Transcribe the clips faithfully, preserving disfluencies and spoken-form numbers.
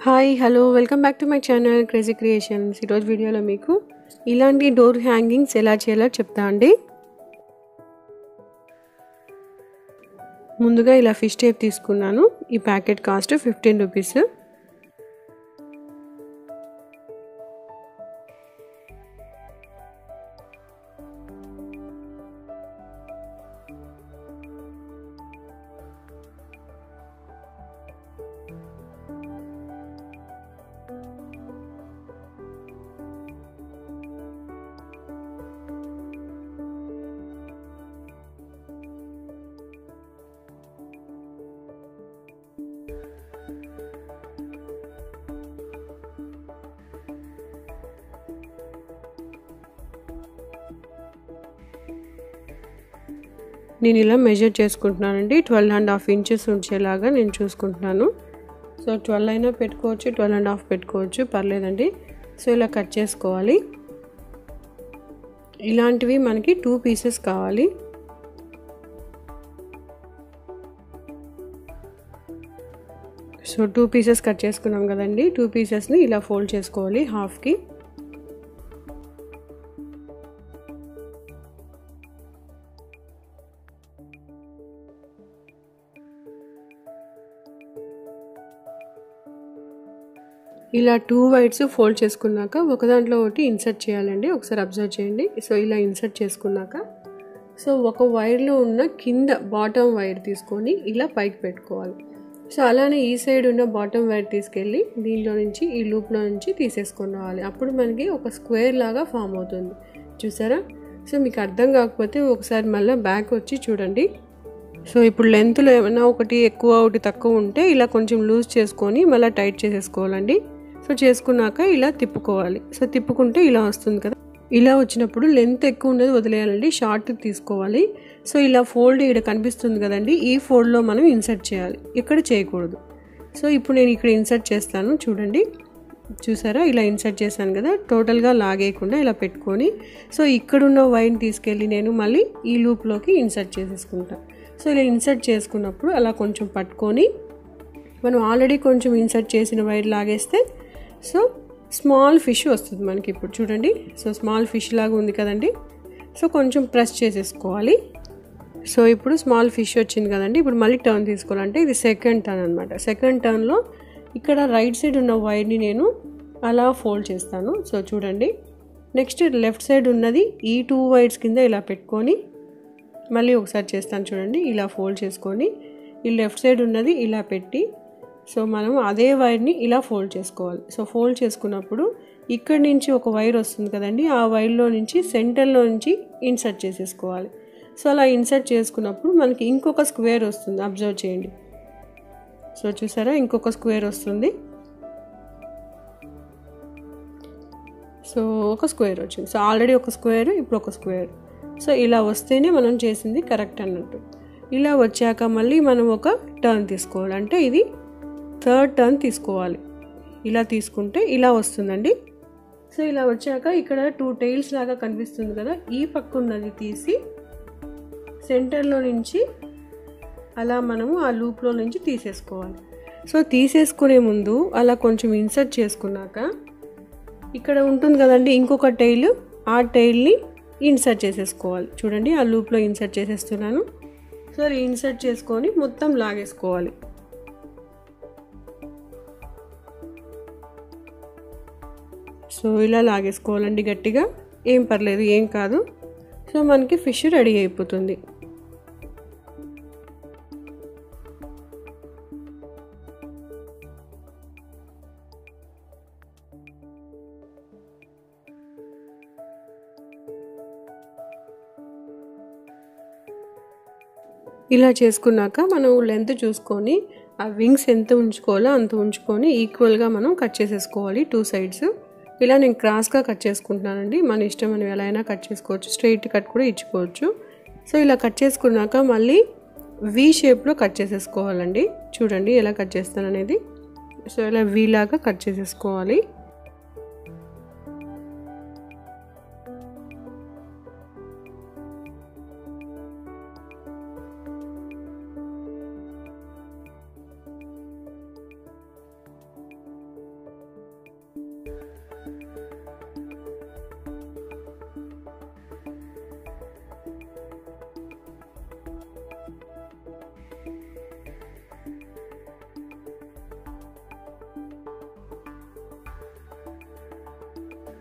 Hi hello welcome back to my channel crazy creations. ఈరోజు వీడియోలో మీకు ఇలాంటి డోర్ హ్యాంగింగ్స్ ఎలా చేయాలో చెప్తా అండి. ముందుగా ఇలా ఫిష్ టేప్ తీసుకున్నాను. ఈ ప్యాకెట్ కాస్ట్ ఫిఫ్టీన్ రూపీస్. నేను ఇలా మెజర్ చేసుకుంటున్నానండి. ట్వెల్వ్ అండ్ హాఫ్ ఇంచెస్ ఉంచేలాగా నేను చూసుకుంటున్నాను. సో ట్వెల్వ్ అయినా పెట్టుకోవచ్చు, ట్వెల్వ్ అండ్ హాఫ్ పెట్టుకోవచ్చు, పర్లేదండి. సో ఇలా కట్ చేసుకోవాలి. ఇలాంటివి మనకి టూ పీసెస్ కావాలి. సో టూ పీసెస్ కట్ చేసుకున్నాం కదండి. టూ పీసెస్ని ఇలా ఫోల్డ్ చేసుకోవాలి హాఫ్కి. ఇలా టూ వైడ్స్ ఫోల్డ్ చేసుకున్నాక ఒక దాంట్లో ఒకటి ఇన్సర్ట్ చేయాలండి. ఒకసారి అబ్జర్వ్ చేయండి. సో ఇలా ఇన్సర్ట్ చేసుకున్నాక సో ఒక వైర్లో ఉన్న కింద బాటమ్ వైర్ తీసుకొని ఇలా పైకి పెట్టుకోవాలి. సో అలానే ఈ సైడ్ ఉన్న బాటమ్ వైర్ తీసుకెళ్ళి దీనిలో నుంచి ఈ లూప్లో నుంచి తీసేసుకొని రావాలి. అప్పుడు మనకి ఒక స్క్వేర్ లాగా ఫామ్ అవుతుంది. చూసారా? సో మీకు అర్థం కాకపోతే ఒకసారి మళ్ళీ బ్యాక్ వచ్చి చూడండి. సో ఇప్పుడు లెంత్లో ఏమైనా ఒకటి ఎక్కువ ఒకటి తక్కువ ఉంటే ఇలా కొంచెం లూజ్ చేసుకొని మళ్ళీ టైట్ చేసేసుకోవాలండి. సో చేసుకున్నాక ఇలా తిప్పుకోవాలి. సో తిప్పుకుంటే ఇలా వస్తుంది కదా. ఇలా వచ్చినప్పుడు లెంత్ ఎక్కువ ఉండేది వదిలేయాలండి, షార్ట్ తీసుకోవాలి. సో ఇలా ఫోల్డ్ ఇక్కడ కనిపిస్తుంది కదండి, ఈ ఫోల్డ్లో మనం ఇన్సర్ట్ చేయాలి, ఇక్కడ చేయకూడదు. సో ఇప్పుడు నేను ఇక్కడ ఇన్సర్ట్ చేస్తాను. చూడండి, చూసారా? ఇలా ఇన్సర్ట్ చేశాను కదా. టోటల్గా లాగేయకుండా ఇలా పెట్టుకొని సో ఇక్కడున్న వైర్ని తీసుకెళ్ళి నేను మళ్ళీ ఈ లూప్లోకి ఇన్సర్ట్ చేసేసుకుంటాను. సో ఇలా ఇన్సర్ట్ చేసుకున్నప్పుడు అలా కొంచెం పట్టుకొని మనం ఆల్రెడీ కొంచెం ఇన్సర్ట్ చేసిన వైర్ లాగేస్తే సో స్మాల్ ఫిష్ వస్తుంది మనకి. ఇప్పుడు చూడండి, సో స్మాల్ ఫిష్ లాగా ఉంది కదండి. సో కొంచెం ప్రెస్ చేసేసుకోవాలి. సో ఇప్పుడు స్మాల్ ఫిష్ వచ్చింది కదండి. ఇప్పుడు మళ్ళీ టర్న్ తీసుకోవాలంటే ఇది సెకండ్ టర్న్ అనమాట. సెకండ్ టర్న్లో ఇక్కడ రైట్ సైడ్ ఉన్న వైర్ని నేను అలా ఫోల్డ్ చేస్తాను. సో చూడండి, నెక్స్ట్ లెఫ్ట్ సైడ్ ఉన్నది ఈ టూ వైర్స్ కింద ఇలా పెట్టుకొని మళ్ళీ ఒకసారి చేస్తాను. చూడండి, ఇలా ఫోల్డ్ చేసుకొని ఈ లెఫ్ట్ సైడ్ ఉన్నది ఇలా పెట్టి సో మనం అదే వైర్ని ఇలా ఫోల్డ్ చేసుకోవాలి. సో ఫోల్డ్ చేసుకున్నప్పుడు ఇక్కడి నుంచి ఒక వైర్ వస్తుంది కదండి, ఆ వైర్లో నుంచి సెంటర్లో నుంచి ఇన్సర్ట్ చేసేసుకోవాలి. సో అలా ఇన్సర్ట్ చేసుకున్నప్పుడు మనకి ఇంకొక స్క్వేర్ వస్తుంది. అబ్జర్వ్ చేయండి. సో చూసారా, ఇంకొక స్క్వేర్ వస్తుంది. సో ఒక స్క్వేర్ వచ్చింది. సో ఆల్రెడీ ఒక స్క్వేర్, ఇప్పుడు ఒక స్క్వేర్. సో ఇలా వస్తేనే మనం చేసింది కరెక్ట్ అన్నట్టు. ఇలా వచ్చాక మళ్ళీ మనం ఒక టర్న్ తీసుకోవాలి. అంటే ఇది థర్డ్ టర్న్ తీసుకోవాలి. ఇలా తీసుకుంటే ఇలా వస్తుందండి. సో ఇలా వచ్చాక ఇక్కడ టూ టైల్స్ లాగా కనిపిస్తుంది కదా, ఈ పక్క ఉన్నది తీసి సెంటర్లో నుంచి అలా మనము ఆ లూప్లో నుంచి తీసేసుకోవాలి. సో తీసేసుకునే ముందు అలా కొంచెం ఇన్సర్ట్ చేసుకున్నాక ఇక్కడ ఉంటుంది కదండి ఇంకొక టైల్, ఆ టైల్ని ఇన్సర్ట్ చేసేసుకోవాలి. చూడండి, ఆ లూప్లో ఇన్సర్ట్ చేసేస్తున్నాను. సో ఇన్సర్ట్ చేసుకొని మొత్తం లాగేసుకోవాలి. సో ఇలా లాగేసుకోవాలండి గట్టిగా. ఏం పర్లేదు, ఏం కాదు. సో మనకి ఫిష్ రెడీ అయిపోతుంది. ఇలా చేసుకున్నాక మనం లెంత్ చూసుకొని ఆ వింగ్స్ ఎంత ఉంచుకోవాలో అంత ఉంచుకొని ఈక్వల్గా మనం కట్ చేసేసుకోవాలి టూ సైడ్స్. ఇలా నేను క్రాస్గా కట్ చేసుకుంటున్నానండి. మన ఇష్టం, మనం ఎలా అయినా కట్ చేసుకోవచ్చు, స్ట్రైట్ కట్ కూడా ఇచ్చుకోవచ్చు. సో ఇలా కట్ చేసుకున్నాక మళ్ళీ వి షేప్లో కట్ చేసేసుకోవాలండి. చూడండి ఎలా కట్ చేస్తాను అనేది. సో ఇలా వి లాగా కట్ చేసేసుకోవాలి.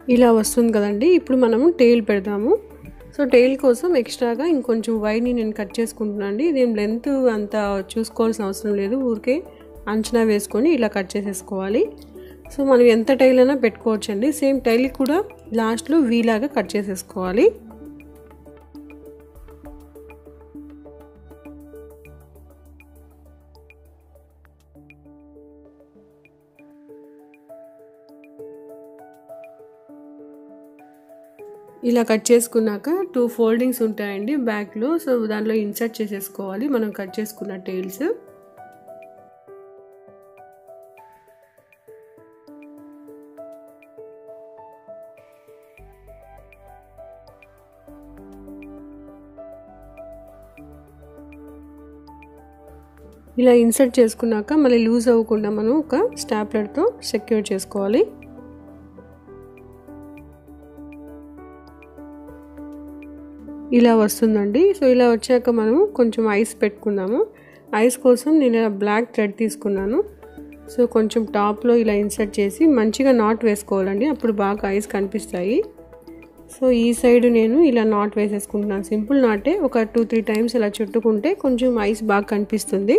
ఇలా వస్తుంది కదండి. ఇప్పుడు మనము టెయిల్ పెడదాము. సో టెయిల్ కోసం ఎక్స్ట్రాగా ఇంకొంచెం వైర్ని నేను కట్ చేసుకుంటున్నాను అండి. ఇదేం లెంత్ అంత చూసుకోవాల్సిన అవసరం లేదు, ఊరికే అంచనా వేసుకొని ఇలా కట్ చేసేసుకోవాలి. సో మనం ఎంత టైల్ అయినా పెట్టుకోవచ్చండి. సేమ్ టైల్ కూడా లాస్ట్లో వీలాగా కట్ చేసేసుకోవాలి. ఇలా కట్ చేసుకున్నాక టూ ఫోల్డింగ్స్ ఉంటాయండి బ్యాక్లో. సో దాంట్లో ఇన్సర్ట్ చేసేసుకోవాలి మనం కట్ చేసుకున్న టైల్స్. ఇలా ఇన్సర్ట్ చేసుకున్నాక మళ్ళీ లూజ్ అవ్వకుండా మనం ఒక స్టాప్లర్తో సెక్యూర్ చేసుకోవాలి. ఇలా వస్తుందండి. సో ఇలా వచ్చాక మనం కొంచెం ఐస్ పెట్టుకుందాము. ఐస్ కోసం నేను ఇలా బ్లాక్ థ్రెడ్ తీసుకున్నాను. సో కొంచెం టాప్లో ఇలా ఇన్సర్ట్ చేసి మంచిగా నాట్ వేసుకోవాలండి, అప్పుడు బాగా ఐస్ కనిపిస్తాయి. సో ఈ సైడ్ నేను ఇలా నాట్ వేసేసుకుంటున్నాను. సింపుల్ నాటే, ఒక టూ త్రీ టైమ్స్ ఇలా చుట్టుకుంటే కొంచెం ఐస్ బాగా కనిపిస్తుంది.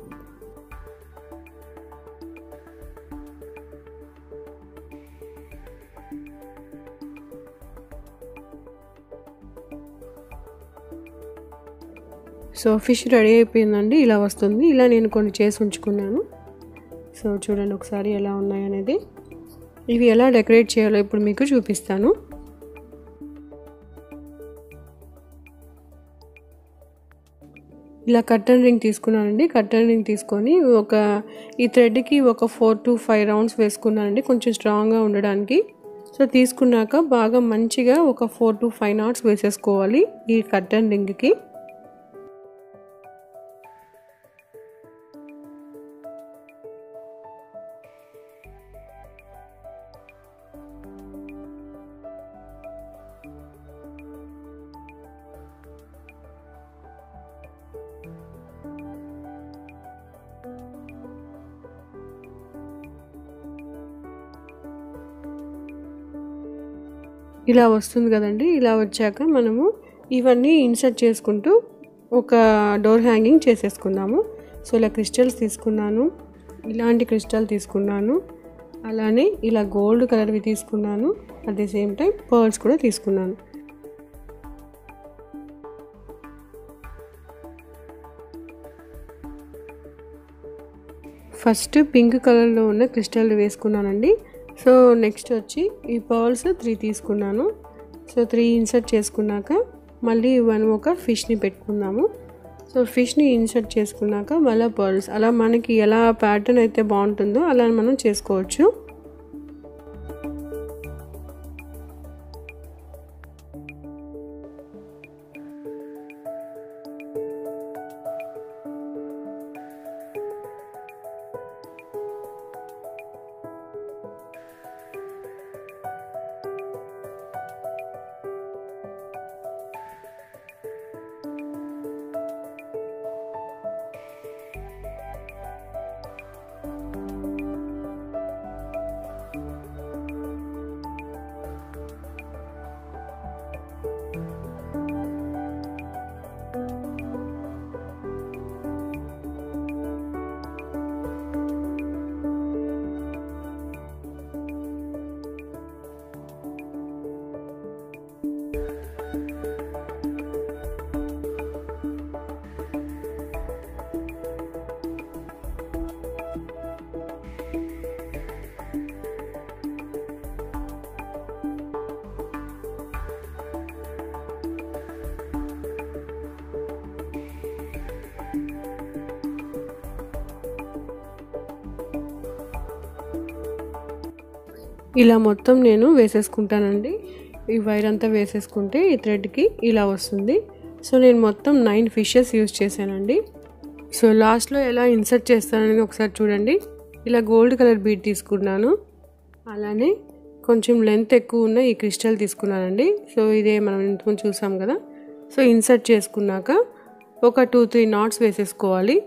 సో ఫిష్ రెడీ అయిపోయిందండి. ఇలా వస్తుంది. ఇలా నేను కొన్ని చేసి ఉంచుకున్నాను. సో చూడండి ఒకసారి ఎలా ఉన్నాయనేది. ఇవి ఎలా డెకరేట్ చేయాలో ఇప్పుడు మీకు చూపిస్తాను. ఇలా కర్టన్ రింగ్ తీసుకున్నానండి. కర్టన్ రింగ్ తీసుకొని ఒక ఈ థ్రెడ్కి ఒక ఫోర్ టు ఫైవ్ రౌండ్స్ వేసుకున్నానండి, కొంచెం స్ట్రాంగ్గా ఉండడానికి. సో తీసుకున్నాక బాగా మంచిగా ఒక ఫోర్ టు ఫైవ్ నాట్స్ వేసేసుకోవాలి ఈ కర్టన్ రింగ్కి. ఇలా వస్తుంది కదండి. ఇలా వచ్చాక మనము ఇవన్నీ ఇన్సర్ట్ చేసుకుంటూ ఒక డోర్ హ్యాంగింగ్ చేసేసుకుందాము. సో ఇలా క్రిస్టల్స్ తీసుకున్నాను, ఇలాంటి క్రిస్టల్ తీసుకున్నాను, అలానే ఇలా గోల్డ్ కలర్వి తీసుకున్నాను, at the same time pearls కూడా తీసుకున్నాను. ఫస్ట్ పింక్ కలర్లో ఉన్న క్రిస్టల్ వేసుకున్నానండి. సో నెక్స్ట్ వచ్చి ఈ పర్ల్స్ త్రీ తీసుకున్నాను. సో త్రీ ఇన్సర్ట్ చేసుకున్నాక మళ్ళీ వన్ ఒక ఫిష్ని పెట్టుకుందాము. సో ఫిష్ని ఇన్సర్ట్ చేసుకున్నాక మళ్ళీ పర్ల్స్, అలా మనకి ఎలా ప్యాటర్న్ అయితే బాగుంటుందో అలా మనం చేసుకోవచ్చు. ఇలా మొత్తం నేను వేసేసుకుంటానండి. ఈ వైర్ అంతా వేసేసుకుంటే ఈ థ్రెడ్కి ఇలా వస్తుంది. సో నేను మొత్తం నైన్ ఫిషెస్ యూజ్ చేశానండి. సో లాస్ట్లో ఎలా ఇన్సర్ట్ చేస్తానని ఒకసారి చూడండి. ఇలా గోల్డ్ కలర్ బీడ్ తీసుకున్నాను, అలానే కొంచెం లెంత్ ఎక్కువ ఉన్న ఈ క్రిస్టల్ తీసుకున్నానండి. సో ఇదే మనం ఇంతకుముందు చూసాం కదా. సో ఇన్సర్ట్ చేసుకున్నాక ఒక టూ త్రీ నాట్స్ వేసేసుకోవాలి.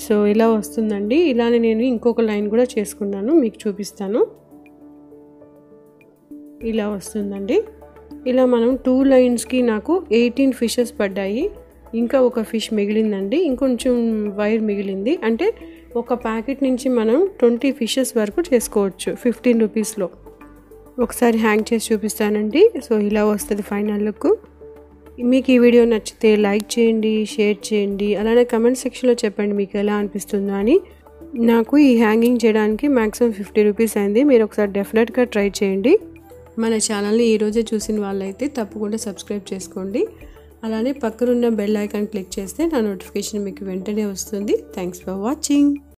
సో ఇలా వస్తుందండి. ఇలానే నేను ఇంకొక లైన్ కూడా చేసుకున్నాను, మీకు చూపిస్తాను. ఇలా వస్తుందండి. ఇలా మనం టూ లైన్స్కి నాకు ఎయిటీన్ ఫిషెస్ పడ్డాయి. ఇంకా ఒక ఫిష్ మిగిలిందండి, ఇంకొంచెం వైర్ మిగిలింది. అంటే ఒక ప్యాకెట్ నుంచి మనం ట్వంటీ ఫిషెస్ వరకు చేసుకోవచ్చు ఫిఫ్టీన్ రూపీస్లో. ఒకసారి హ్యాంగ్ చేసి చూపిస్తానండి. సో ఇలా వస్తుంది ఫైనల్ లుక్. మీకు ఈ వీడియో నచ్చితే లైక్ చేయండి, షేర్ చేయండి, అలానే కమెంట్ సెక్షన్లో చెప్పండి మీకు ఎలా అనిపిస్తుందో అని. నాకు ఈ హ్యాంగింగ్ చేయడానికి మ్యాక్సిమం ఫిఫ్టీ రూపీస్ అయింది. మీరు ఒకసారి డెఫినెట్గా ట్రై చేయండి. మన ఛానల్ని ఈరోజే చూసిన వాళ్ళైతే తప్పకుండా సబ్స్క్రైబ్ చేసుకోండి. అలానే పక్కనున్న బెల్ ఐకాన్ క్లిక్ చేస్తే నా నోటిఫికేషన్ మీకు వెంటనే వస్తుంది. Thanks for watching.